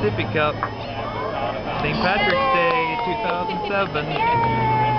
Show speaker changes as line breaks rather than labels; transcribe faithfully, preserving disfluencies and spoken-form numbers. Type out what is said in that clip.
sippy cup. Saint Patrick's Day two thousand seven.